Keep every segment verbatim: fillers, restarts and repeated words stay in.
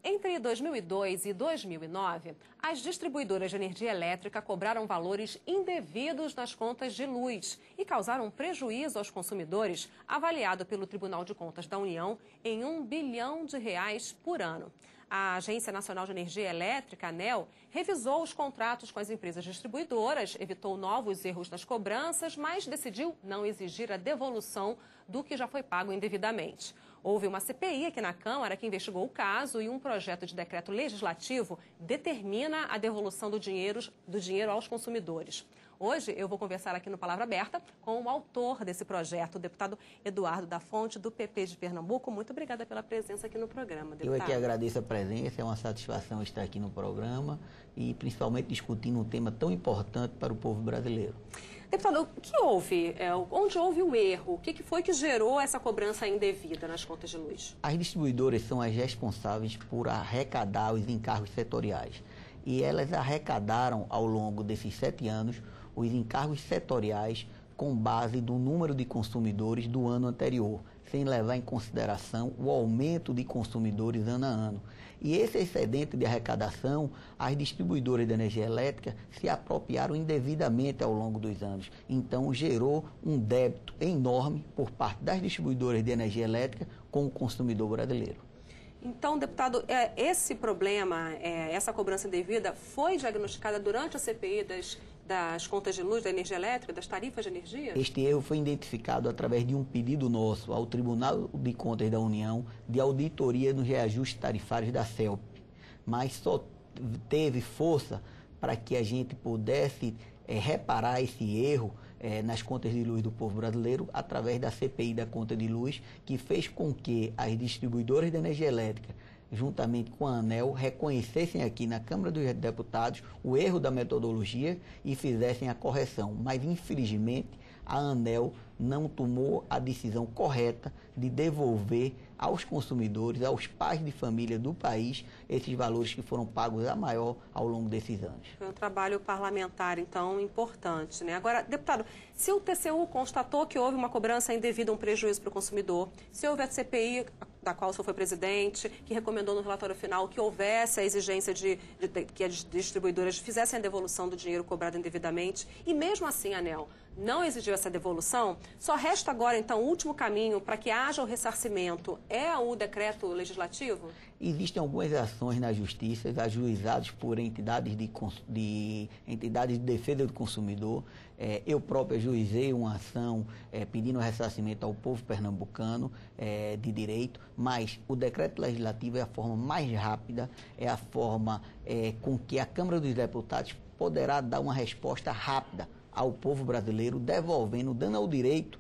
Entre dois mil e dois e dois mil e nove, as distribuidoras de energia elétrica cobraram valores indevidos nas contas de luz e causaram um prejuízo aos consumidores avaliado pelo Tribunal de Contas da União em um bilhão de reais por ano. A Agência Nacional de Energia Elétrica, ANEEL, revisou os contratos com as empresas distribuidoras, evitou novos erros nas cobranças, mas decidiu não exigir a devolução do que já foi pago indevidamente. Houve uma C P I aqui na Câmara que investigou o caso e um projeto de decreto legislativo determina a devolução do dinheiro, do dinheiro aos consumidores. Hoje eu vou conversar aqui no Palavra Aberta com o autor desse projeto, o deputado Eduardo da Fonte, do P P de Pernambuco. Muito obrigada pela presença aqui no programa, deputado. Eu é que agradeço a presença, é uma satisfação estar aqui no programa e principalmente discutindo um tema tão importante para o povo brasileiro. Deputado, o que houve? É, onde houve o erro? O que foi que gerou essa cobrança indevida nas contas de luz? As distribuidoras são as responsáveis por arrecadar os encargos setoriais. E elas arrecadaram, ao longo desses sete anos, os encargos setoriais com base do número de consumidores do ano anterior, sem levar em consideração o aumento de consumidores ano a ano. E esse excedente de arrecadação, as distribuidoras de energia elétrica se apropriaram indevidamente ao longo dos anos. Então, gerou um débito enorme por parte das distribuidoras de energia elétrica com o consumidor brasileiro. Então, deputado, esse problema, essa cobrança indevida, foi diagnosticada durante a C P I das, das contas de luz, da energia elétrica, das tarifas de energia? Este erro foi identificado através de um pedido nosso ao Tribunal de Contas da União de auditoria nos reajustes tarifários da C E L P, mas só teve força para que a gente pudesse é, reparar esse erro É, nas contas de luz do povo brasileiro, através da C P I da conta de luz, que fez com que as distribuidoras de energia elétrica, juntamente com a ANEEL, reconhecessem aqui na Câmara dos Deputados o erro da metodologia e fizessem a correção. Mas, infelizmente, a ANEEL não tomou a decisão correta de devolver aos consumidores, aos pais de família do país, esses valores que foram pagos a maior ao longo desses anos. Foi um trabalho parlamentar, então, importante, né? Agora, deputado, se o T C U constatou que houve uma cobrança indevida, um prejuízo para o consumidor, se houve a C P I, da qual o senhor foi presidente, que recomendou no relatório final que houvesse a exigência de, de, de que as distribuidoras fizessem a devolução do dinheiro cobrado indevidamente, e mesmo assim, ANEEL não exigiu essa devolução, só resta agora, então, o último caminho para que haja o ressarcimento é o decreto legislativo? Existem algumas ações na Justiça, ajuizadas por entidades de, de, entidades de defesa do consumidor. É, eu próprio ajuizei uma ação é, pedindo ressarcimento ao povo pernambucano é, de direito, mas o decreto legislativo é a forma mais rápida, é a forma é, com que a Câmara dos Deputados poderá dar uma resposta rápida ao povo brasileiro, devolvendo, dando ao direito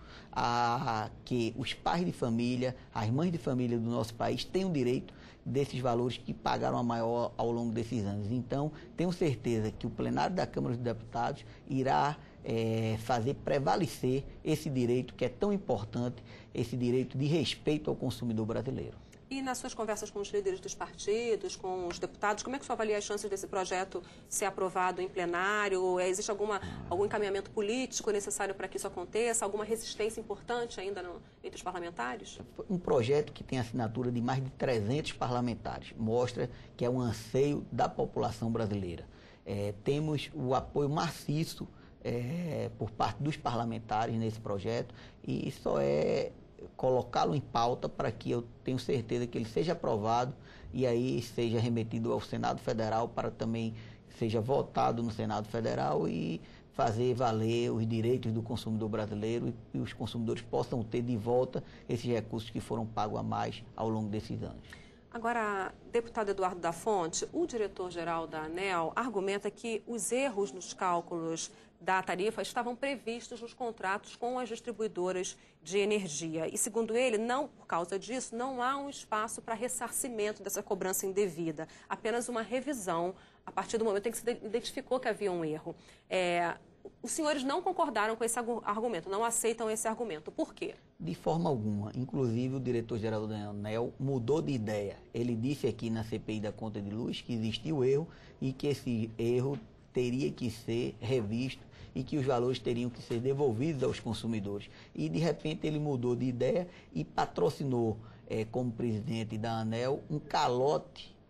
a que os pais de família, as mães de família do nosso país tenham direito desses valores que pagaram a maior ao longo desses anos. Então, tenho certeza que o plenário da Câmara dos Deputados irá é, fazer prevalecer esse direito que é tão importante, esse direito de respeito ao consumidor brasileiro. E nas suas conversas com os líderes dos partidos, com os deputados, como é que o senhor avalia as chances desse projeto ser aprovado em plenário? Existe alguma, algum encaminhamento político necessário para que isso aconteça? Alguma resistência importante ainda no, entre os parlamentares? Um projeto que tem assinatura de mais de trezentos parlamentares. Mostra que é um anseio da população brasileira. É, temos o apoio maciço é, por parte dos parlamentares nesse projeto e só é colocá-lo em pauta para que eu tenho certeza que ele seja aprovado e aí seja remetido ao Senado Federal para também seja votado no Senado Federal e fazer valer os direitos do consumidor brasileiro e, e os consumidores possam ter de volta esses recursos que foram pagos a mais ao longo desses anos. Agora, deputado Eduardo da Fonte, o diretor-geral da ANEEL argumenta que os erros nos cálculos da tarifa estavam previstos nos contratos com as distribuidoras de energia. E, segundo ele, não, por causa disso, não há um espaço para ressarcimento dessa cobrança indevida, apenas uma revisão a partir do momento em que se identificou que havia um erro. É, os senhores não concordaram com esse argumento, não aceitam esse argumento. Por quê? De forma alguma. Inclusive, o diretor-geral da ANEEL mudou de ideia. Ele disse aqui na C P I da conta de luz que existiu erro e que esse erro teria que ser revisto e que os valores teriam que ser devolvidos aos consumidores. E, de repente, ele mudou de ideia e patrocinou, é, como presidente da ANEEL, um calote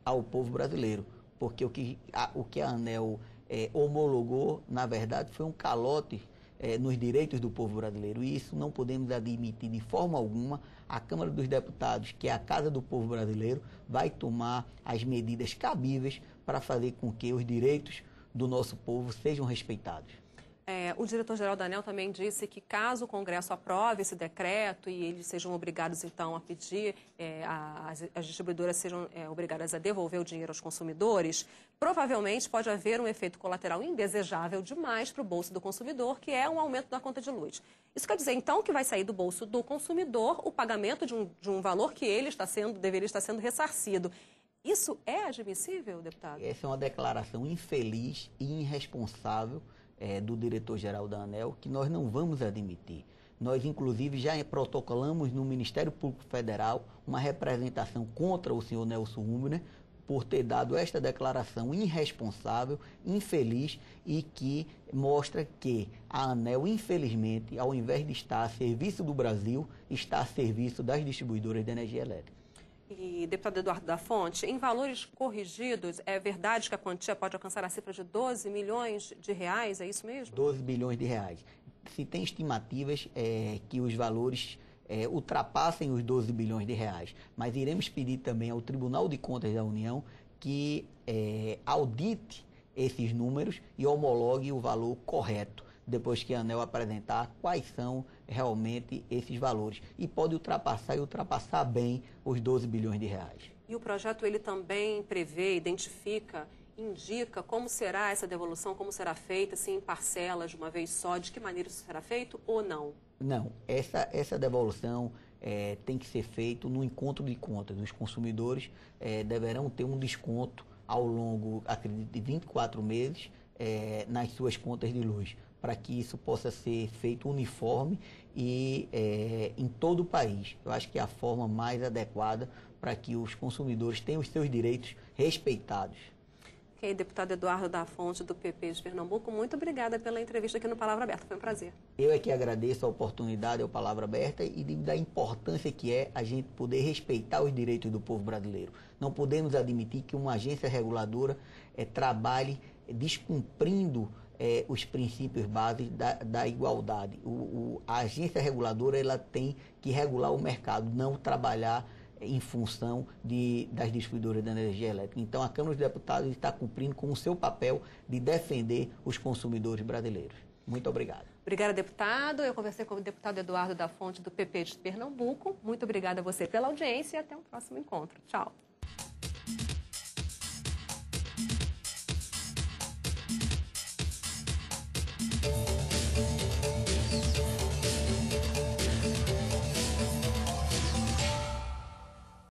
ao povo brasileiro, porque o que a, o que a ANEEL é, homologou, na verdade, foi um calote é, nos direitos do povo brasileiro, e isso não podemos admitir de forma alguma. A Câmara dos Deputados, que é a casa do povo brasileiro, vai tomar as medidas cabíveis para fazer com que os direitos do nosso povo sejam respeitados. É, o diretor-geral da ANEEL também disse que caso o Congresso aprove esse decreto e eles sejam obrigados, então, a pedir, é, a, as, as distribuidoras sejam é, obrigadas a devolver o dinheiro aos consumidores, provavelmente pode haver um efeito colateral indesejável demais para o bolso do consumidor, que é um aumento da conta de luz. Isso quer dizer, então, que vai sair do bolso do consumidor o pagamento de um, de um valor que ele está sendo, deveria estar sendo ressarcido. Isso é admissível, deputado? Essa é uma declaração infeliz e irresponsável É, do diretor-geral da ANEEL, que nós não vamos admitir. Nós, inclusive, já protocolamos no Ministério Público Federal uma representação contra o senhor Nelson Rubner por ter dado esta declaração irresponsável, infeliz, e que mostra que a ANEEL, infelizmente, ao invés de estar a serviço do Brasil, está a serviço das distribuidoras de energia elétrica. E, deputado Eduardo da Fonte, em valores corrigidos, é verdade que a quantia pode alcançar a cifra de doze milhões de reais, é isso mesmo? doze bilhões de reais. Se tem estimativas é, que os valores é, ultrapassem os doze bilhões de reais, mas iremos pedir também ao Tribunal de Contas da União que é, audite esses números e homologue o valor correto, depois que a ANEEL apresentar quais são realmente esses valores. E pode ultrapassar e ultrapassar bem os doze bilhões de reais. E o projeto, ele também prevê, identifica, indica como será essa devolução, como será feita, se em parcelas de uma vez só, de que maneira isso será feito ou não? Não, essa, essa devolução é, tem que ser feita no encontro de contas. Os consumidores é, deverão ter um desconto ao longo, acredito, de vinte e quatro meses é, nas suas contas de luz, para que isso possa ser feito uniforme e é, em todo o país. Eu acho que é a forma mais adequada para que os consumidores tenham os seus direitos respeitados. Ok, deputado Eduardo da Fonte, do P P de Pernambuco, muito obrigada pela entrevista aqui no Palavra Aberta, foi um prazer. Eu é que agradeço a oportunidade ao Palavra Aberta e da importância que é a gente poder respeitar os direitos do povo brasileiro. Não podemos admitir que uma agência reguladora é, trabalhe descumprindo É, os princípios básicos da, da igualdade. O, o, a agência reguladora ela tem que regular o mercado, não trabalhar em função de, das distribuidoras de energia elétrica. Então, a Câmara dos Deputados está cumprindo com o seu papel de defender os consumidores brasileiros. Muito obrigado. Obrigada, deputado. Eu conversei com o deputado Eduardo da Fonte, do P P de Pernambuco. Muito obrigada a você pela audiência e até um próximo encontro. Tchau.